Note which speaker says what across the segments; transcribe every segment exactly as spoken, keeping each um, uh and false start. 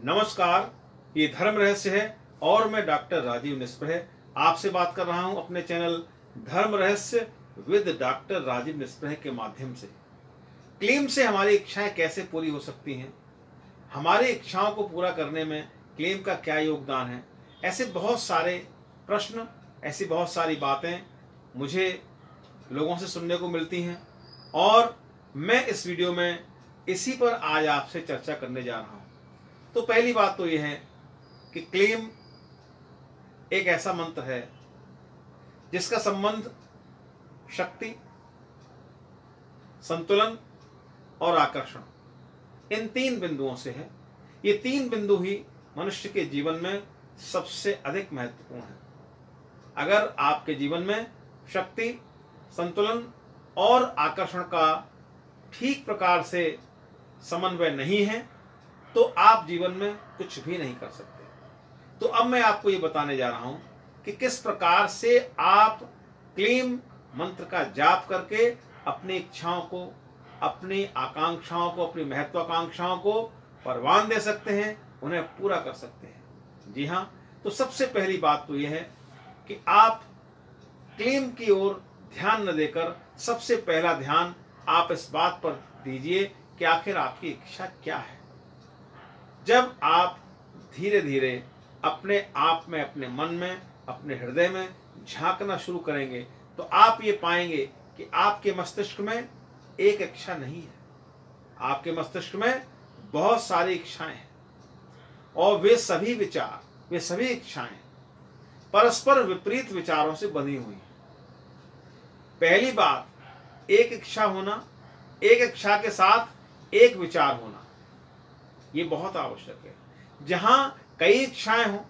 Speaker 1: नमस्कार, ये धर्म रहस्य है और मैं डॉक्टर राजीव निस्पृह आपसे बात कर रहा हूं अपने चैनल धर्म रहस्य विद डॉक्टर राजीव निस्पृह के माध्यम से। क्लेम से हमारी इच्छाएं कैसे पूरी हो सकती हैं, हमारी इच्छाओं को पूरा करने में क्लेम का क्या योगदान है, ऐसे बहुत सारे प्रश्न, ऐसी बहुत सारी बातें मुझे लोगों से सुनने को मिलती हैं और मैं इस वीडियो में इसी पर आज आपसे चर्चा करने जा रहा हूं। तो पहली बात तो यह है कि क्लेम एक ऐसा मंत्र है जिसका संबंध शक्ति, संतुलन और आकर्षण इन तीन बिंदुओं से है। ये तीन बिंदु ही मनुष्य के जीवन में सबसे अधिक महत्वपूर्ण है। अगर आपके जीवन में शक्ति, संतुलन और आकर्षण का ठीक प्रकार से समन्वय नहीं है तो आप जीवन में कुछ भी नहीं कर सकते। तो अब मैं आपको ये बताने जा रहा हूं कि किस प्रकार से आप क्लेम मंत्र का जाप करके अपनी इच्छाओं को, अपनी आकांक्षाओं को, अपनी महत्वाकांक्षाओं को परवान दे सकते हैं, उन्हें पूरा कर सकते हैं। जी हाँ, तो सबसे पहली बात तो यह है कि आप क्लेम की ओर ध्यान न देकर सबसे पहला ध्यान आप इस बात पर दीजिए कि आखिर आपकी इच्छा क्या है। जब आप धीरे धीरे अपने आप में, अपने मन में, अपने हृदय में झांकना शुरू करेंगे तो आप ये पाएंगे कि आपके मस्तिष्क में एक इच्छा नहीं है, आपके मस्तिष्क में बहुत सारी इच्छाएं हैं और वे सभी विचार, वे सभी इच्छाएं परस्पर विपरीत विचारों से बनी हुई हैं। पहली बात, एक इच्छा होना, एक इच्छा के साथ एक विचार होना, ये बहुत आवश्यक है। जहां कई इच्छाएं हों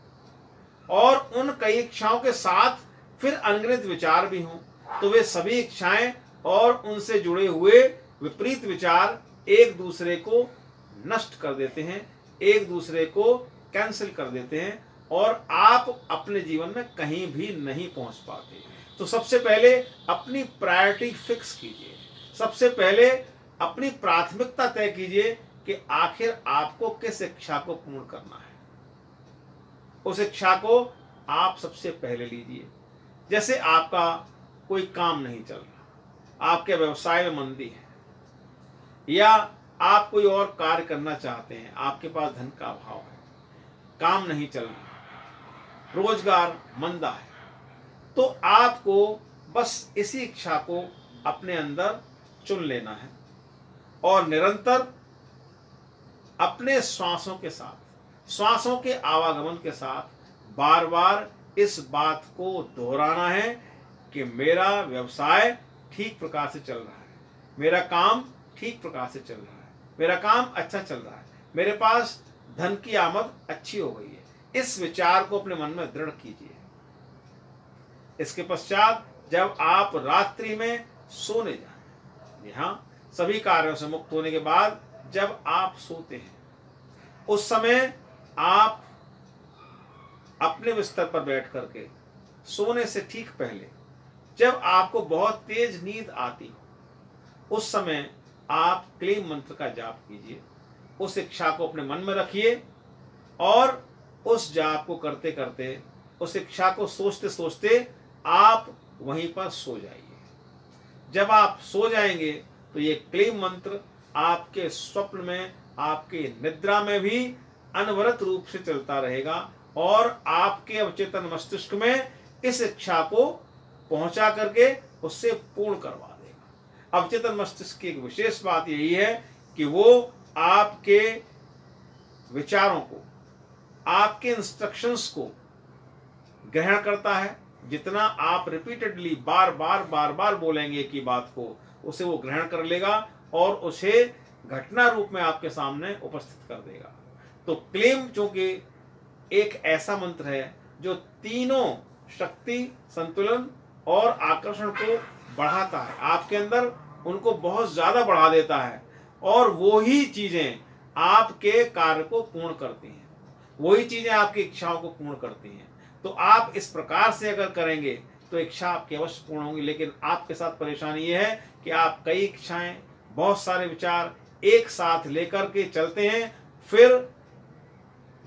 Speaker 1: और उन कई इच्छाओं के साथ फिर अनगिनत विचार भी हों तो वे सभी इच्छाएं और उनसे जुड़े हुए विपरीत विचार एक दूसरे को नष्ट कर देते हैं, एक दूसरे को कैंसिल कर देते हैं और आप अपने जीवन में कहीं भी नहीं पहुंच पाते। तो सबसे पहले अपनी प्रायोरिटी फिक्स कीजिए, सबसे पहले अपनी प्राथमिकता तय कीजिए कि आखिर आपको किस इच्छा को पूर्ण करना है। उस इच्छा को आप सबसे पहले लीजिए। जैसे आपका कोई काम नहीं चल रहा, आपके व्यवसाय में मंदी है या आप कोई और कार्य करना चाहते हैं, आपके पास धन का अभाव है, काम नहीं चल रहा, रोजगार मंदा है, तो आपको बस इसी इच्छा को अपने अंदर चुन लेना है और निरंतर अपने श्वासों के साथ, श्वासों के आवागमन के साथ बार बार इस बात को दोहराना है कि मेरा व्यवसाय ठीक प्रकार से चल रहा है, मेरा काम ठीक प्रकार से चल रहा है, मेरा काम अच्छा चल रहा है, मेरे पास धन की आमद अच्छी हो गई है। इस विचार को अपने मन में दृढ़ कीजिए। इसके पश्चात जब आप रात्रि में सोने जाएं, जी हाँ, सभी कार्यों से मुक्त होने के बाद जब आप सोते हैं उस समय आप अपने बिस्तर पर बैठ करके सोने से ठीक पहले जब आपको बहुत तेज नींद आती हो उस समय आप क्लेम मंत्र का जाप कीजिए। उस इच्छा को अपने मन में रखिए और उस जाप को करते करते, उस इच्छा को सोचते सोचते आप वहीं पर सो जाइए। जब आप सो जाएंगे तो ये क्लेम मंत्र आपके स्वप्न में, आपके निद्रा में भी अनवरत रूप से चलता रहेगा और आपके अवचेतन मस्तिष्क में इस इच्छा को पहुंचा करके उससे पूर्ण करवा देगा। अवचेतन मस्तिष्क की एक विशेष बात यही है कि वो आपके विचारों को, आपके इंस्ट्रक्शंस को ग्रहण करता है। जितना आप रिपीटेडली बार बार बार बार बोलेंगे की बात को, उसे वो ग्रहण कर लेगा और उसे घटना रूप में आपके सामने उपस्थित कर देगा। तो क्लेम चूंकि एक ऐसा मंत्र है जो तीनों शक्ति, संतुलन और आकर्षण को बढ़ाता है, आपके अंदर उनको बहुत ज्यादा बढ़ा देता है और वो ही चीजें आपके कार्य को पूर्ण करती हैं, वही चीजें आपकी इच्छाओं को पूर्ण करती हैं। तो आप इस प्रकार से अगर करेंगे तो इच्छा आपकी अवश्य पूर्ण होंगी। लेकिन आपके साथ परेशानी ये है कि आप कई इच्छाएं, बहुत सारे विचार एक साथ लेकर के चलते हैं, फिर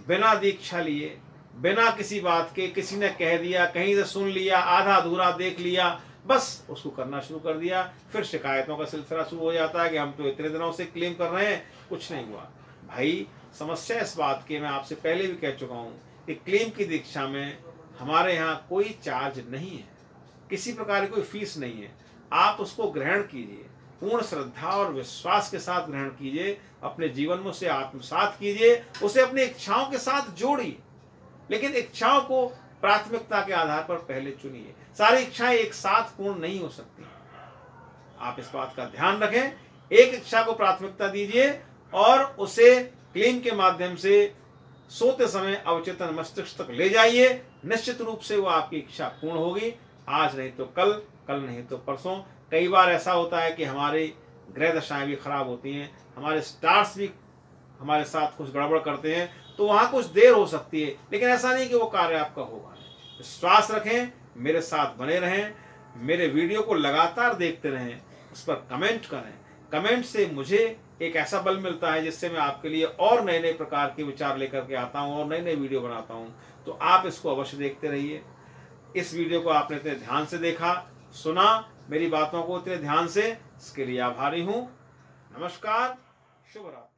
Speaker 1: बिना दीक्षा लिए, बिना किसी बात के, किसी ने कह दिया, कहीं से सुन लिया, आधा अधूरा देख लिया, बस उसको करना शुरू कर दिया। फिर शिकायतों का सिलसिला शुरू हो जाता है कि हम तो इतने दिनों से क्लेम कर रहे हैं, कुछ नहीं हुआ। भाई समस्या इस बात की, मैं आपसे पहले भी कह चुका हूँ कि क्लेम की दीक्षा में हमारे यहाँ कोई चार्ज नहीं है, किसी प्रकार की कोई फीस नहीं है। आप उसको ग्रहण कीजिए, पूर्ण श्रद्धा और विश्वास के साथ ग्रहण कीजिए, अपने जीवन में उसे आत्मसात कीजिए, उसे अपनी इच्छाओं के साथ जोड़िए, लेकिन इच्छाओं को प्राथमिकता के आधार पर पहले चुनिए। सारी इच्छाएं एक साथ पूर्ण नहीं हो सकती, आप इस बात का ध्यान रखें। एक इच्छा को प्राथमिकता दीजिए और उसे क्लेम के माध्यम से सोते समय अवचेतन मस्तिष्क तक ले जाइए। निश्चित रूप से वो आपकी इच्छा पूर्ण होगी, आज नहीं तो कल, कल नहीं तो परसों। कई बार ऐसा होता है कि हमारी ग्रह दशाएं भी खराब होती हैं, हमारे स्टार्स भी हमारे साथ कुछ गड़बड़ करते हैं, तो वहां कुछ देर हो सकती है, लेकिन ऐसा नहीं कि वो कार्य आपका होगा नहीं। विश्वास रखें, मेरे साथ बने रहें, मेरे वीडियो को लगातार देखते रहें, उस पर कमेंट करें। कमेंट से मुझे एक ऐसा बल मिलता है जिससे मैं आपके लिए और नए नए प्रकार के विचार लेकर के आता हूँ और नए नए वीडियो बनाता हूँ। तो आप इसको अवश्य देखते रहिए। इस वीडियो को आपने इतने ध्यान से देखा, सुना, मेरी बातों को इतने ध्यान से, इसके लिए आभारी हूँ। नमस्कार, शुभ रात्रि।